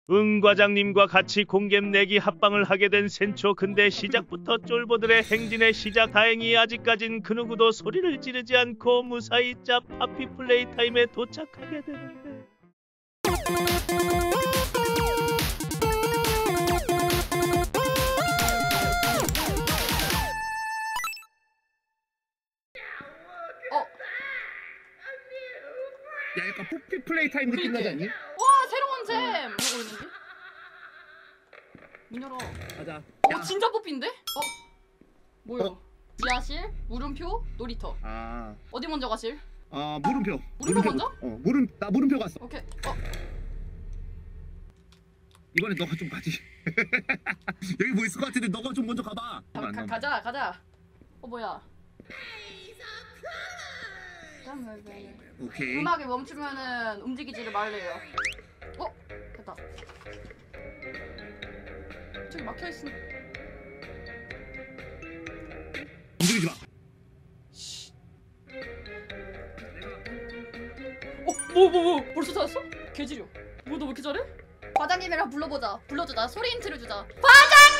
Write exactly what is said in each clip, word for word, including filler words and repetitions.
응 과장님과 같이 공겜 내기 합방을 하게 된 센초. 근데 시작부터 쫄보들의 행진의 시작. 다행히 아직까진 그 누구도 소리를 지르지 않고 무사히 짭 파피 플레이 타임에 도착하게 되는데 야, 약간 뽀삐 플레이 타임 느낌 나지 않니? 와, 새로운 잼! 이러고 있는데? 문 열어. 가자. 어, 진짜 뽀삐인데? 어? 뭐야? 어? 지하실, 물음표, 놀이터. 아, 어디 먼저 가실? 아 물음표. 물음표 먼저? 어, 물음 나 물음표 갔어. 오케이. 어, 이번에 너가 좀 가지. 여기 뭐 있을 것 같은데 너가 좀 먼저 가봐. 가, 안 가, 나온다. 가자, 가자. 어, 뭐야? 오케이. 음악이 멈추면은 움직이지를 말래요. 어? 됐다. 저기 막혀있으니 움직이지 마. 어? 뭐, 뭐, 뭐? 벌써 찾았어? 개지려. 뭐, 너 왜 이렇게 잘해? 과장님이랑 불러보자. 불러주자. 소리 힌트를 주자. 과장님!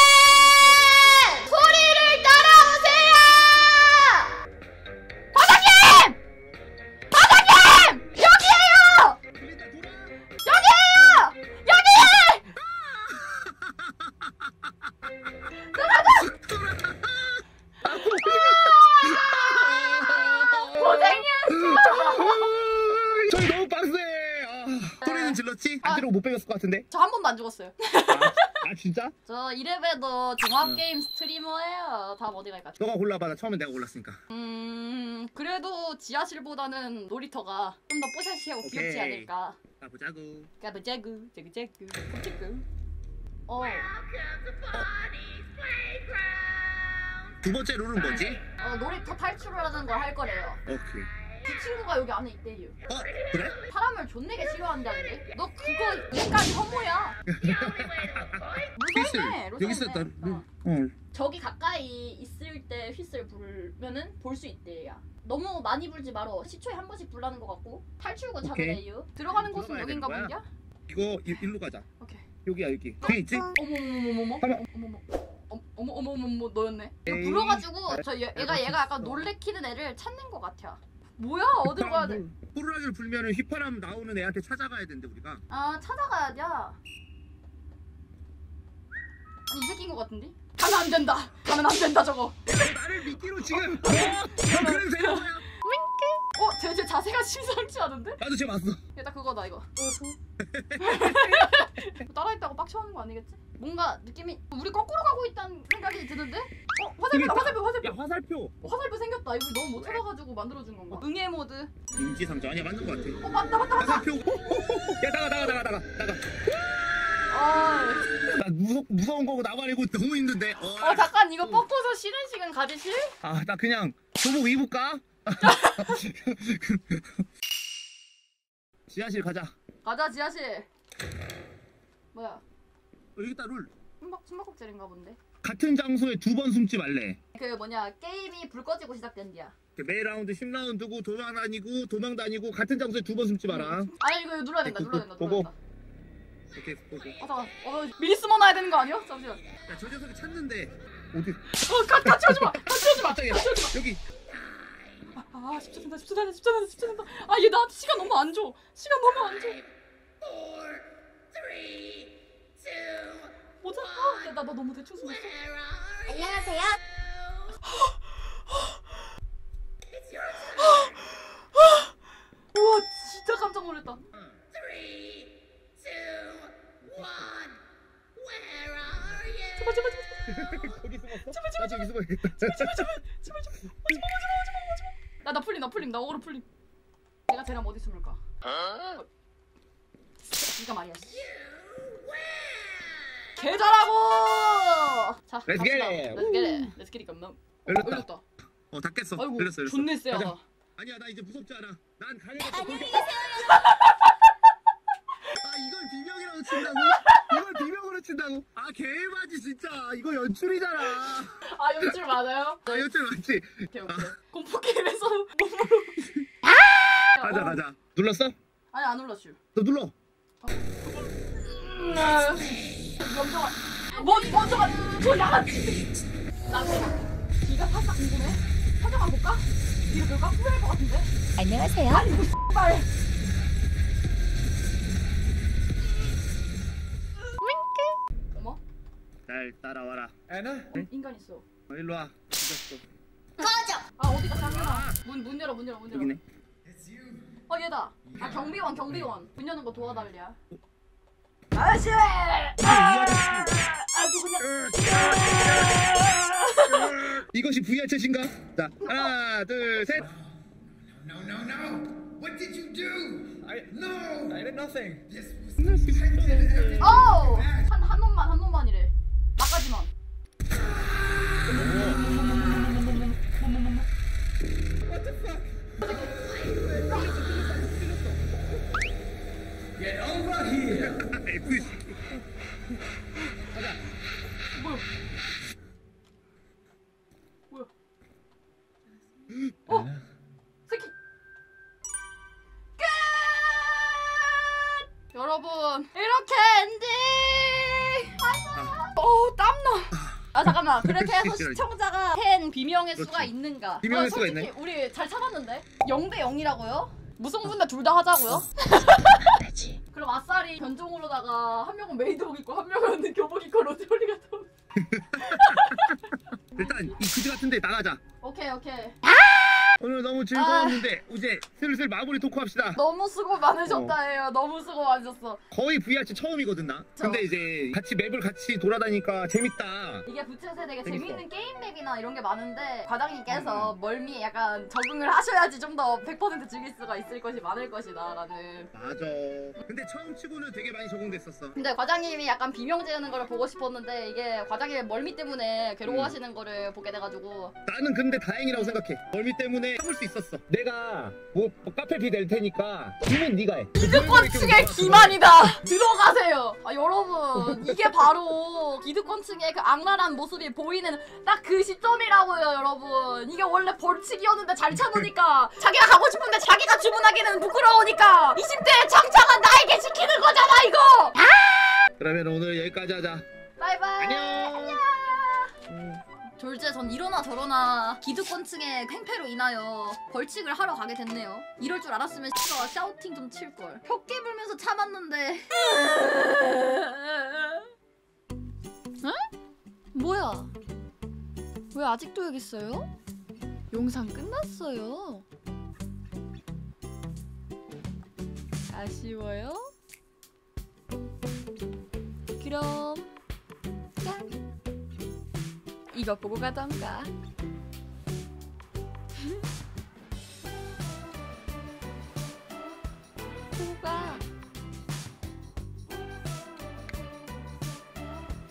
소리를 따라오세요! 과장님! 과장님! 여기에요! 여기에요! 여기! 고생이었어. 저기 너무 빡세. 아, 소리는 질렀지? 안 아. 지르고 못 빼겼을 것 같은데. 저 한 번도 안 죽었어요. 아, 아 진짜? 저 이래봬도 종합게임 스트리머예요. 다음 어디 갈까? 너가 골라봐. 나 처음에 내가 골랐으니까. 음... 그래도 지하실보다는 놀이터가 좀 더 뽀샤시하고 귀엽지 오케이. 않을까. 가보자구. 까부자구 자구자구 깜짝구. 어... 두 번째 룰은 뭐지? 어 놀이터 탈출을 하는 걸 할 거래요. 오케이. 그 친구가 여기 안에 있대요. 어? 그래? 사람을 존내게 싫어한다는데? 너 그거 인간 혐오야. 무서운데? 여기 있어. 나. 어. 어. 저기 가까이 있을 때 휘슬 불면은 볼 수 있대요. 너무 많이 불지 말어. 십 초에 한 번씩 불라는 것 같고. 탈출구 찾으래요. 들어가는 곳은 들어가야 여긴가 되는 본데야? 이거 이, 일로 가자. 오케이. 여기야 여기. 뒤에 있지? 어머머머머머. 가만. 어머머. 어머 어머 어머 어머 너였네. 이거 에이. 불어가지고 저 얘, 얘가 얘가 약간 있어. 놀래키는 애를 찾는 것 같아. 뭐야? 어디로 가야 돼? 호루라기를 불면은 휘파람 나오는 애한테 찾아가야 된대 우리가. 아 찾아가야 돼. 아니 이 새끼인 것 같은데? 가면 안 된다. 가면 안 된다 저거. 나를 미끼로 지금. 어? 그래도 되는 거야. 어? 쟤, 쟤 자세가 심상치 않은데? 나도 지금 왔어. 일단 그거다 이거. 따라했다고 빡쳐하는 거 아니겠지? 뭔가 느낌이 우리 거꾸로 가고 있다는 생각이 드는데? 어? 화살표 화살표 화살표. 야 화살표. 어, 화살표 생겼다. 이거 너무 못 찾아가지고 만들어준 건가? 응애 모드. 인지상정 아니야 맞는 거 같아. 어 맞다 맞다 맞다. 화살표. 야 나가 나가 나가 나가 나가. 아, 나 무서 무서운 거고 나발이고 너무 힘든데. 어, 어 잠깐 이거 뻗고서 쉬는 시간 가지실? 아나 그냥 교복 입을까? 지하실 가자. 가자 지하실. 뭐야? 어, 여기 있다 룰. 숨박 숨바꼭질인가 본데. 같은 장소에 두 번 숨지 말래. 그 뭐냐 게임이 불 꺼지고 시작된디야. 매 라운드 십 라운드고 도망 다니고 도망 다니고 같은 장소에 두 번 숨지 마라. 아니 이거 눌러야 된다 눌러야 된다 눌러야 보고. 된다. 오케이 보고. 어 잠깐. 어 미리 숨어놔야 되는 거 아니야? 잠시만. 야 저 녀석이 찾는데 어디? 어 가, 같이 오지 마. 같이 오지 마. 갑자기 같이 오지 마. 여기. 아, 아 십 초 된다 십 초 된다 십 초 된다 십 초 된다. 아 얘 나한테 시간 너무 안 줘. 시간 너무 안 줘. 뭐자? 아, 나나 너무 대충 숨었어. 안녕하세요. 우와 진짜 깜짝 놀랐다. 제발 제발 제발 거기 숨었어? 제발, 제발, 나 저기 숨어야겠다. 제발 제발 제발 제발 제발 오지마 오지마 오지마 오지마. 나나 풀림 나 풀림 나 어그로 풀림. 내가 쟤랑 어디 숨을까? 어. 니가 말이야. 개잘하고. 자 Let's get 갑시다. it. Let's get it. Let's get it. 깜짝. 열렸다. 열렸다. 어 다 깼어. 아이고 열렸어 열렸어. 존내 세야. 가자. 아니야 나 이제 무섭지 않아. 난 가려겠어. 안녕히 돌격. 계세요. 아 이걸 비명이라고 친다고? 이걸 비명으로 친다고? 아 개바지 진짜. 이거 연출이잖아. 아 연출 맞아요? 아 연출 맞지? 오케이 오케이. 공포 게임에서 몸으로. 가자 가자. 눌렀어? 아니 안 눌렀슈. 너 눌러. 명정아 뭐 명정아 저 양아치 나 그냥 귀가 살짝 궁금해 살짝만 볼까? 귀를 볼까? 후회할 것 같은데 안녕하세요. 아니 그 X발 어머 잘 따라와라. 애나? 인간 있어 어, 일로 와. 늦었어. 아 어디가 짱이야 문문 열어 문 열어 문 열어 여기네. 어 얘다 아 경비원 경비원 문 여는 거 도와달랴 아저씨 아 누구냐 이것이 브이알챗인가? 자, 하나, 둘, 셋. No, no, no! What did you do? I no! I did nothing. This was 어우 한, 한 놈만 한 놈만이래 나까지만 Get over here! 뭐야 뭐야 어? 새끼 끝! 여러분 이렇게 엔딩 맞아 어우 땀나 아 잠깐만 그렇게 해서 시청자가 팬 비명의 수가 그렇지. 있는가 비명의 어, 수가 솔직히 있네. 우리 잘 참았는데 영 대 영이라고요? 무승부인데 둘 다 하자고요? 그럼 아싸리 변종으로다가 한 명은 메이드복 입고 한 명은 교복 입고 로드홀리가 또 일단 이 그지 같은데 나가자. 오케이 오케이 오늘 너무 즐거웠는데 이제 슬슬 마무리 토크 합시다. 너무 수고 많으셨다예요 너무 수고 많으셨어 거의 브이알챗 처음이거든 나. 근데 이제 같이 맵을 같이 돌아다니까 재밌다. 이게 부채세 되게 재밌어. 재밌는 게임 맵이나 이런 게 많은데 과장님께서 멀미에 약간 적응을 하셔야지 좀 더 백 퍼센트 즐길 수가 있을 것이 많을 것이다 라는 맞아. 근데 처음 치고는 되게 많이 적응됐었어. 근데 과장님이 약간 비명 지르는 거를 보고 싶었는데 이게 과장님의 멀미 때문에 괴로워하시는 거를 보게 돼가지고 나는 근데 다행이라고 생각해. 멀미 때문에 참을 수 있었어. 내가 뭐, 뭐 카페비 낼 테니까 주문 네가 해. 기득권층의 기만이다. 들어가세요. 아, 여러분 이게 바로 기득권층의 그 악랄한 모습이 보이는 딱 그 시점이라고요 여러분. 이게 원래 벌칙이었는데 잘 참으니까 자기가 가고 싶은데 자기가 주문하기는 부끄러우니까 이십 대 장창한 나에게 시키는 거잖아 이거. 그러면 오늘 여기까지 하자. 바이바이. 안녕. 졸제 전 이러나 저러나 기득권층의 횡패로 인하여 벌칙을 하러 가게 됐네요. 이럴 줄 알았으면 씨가 샤우팅 좀 칠걸. 홧기 불면서 참았는데. 응? 뭐야? 왜 아직도 여기 있어요? 영상 끝났어요. 아쉬워요? 그럼 짠! 이거 보고 가던가. 보고 가.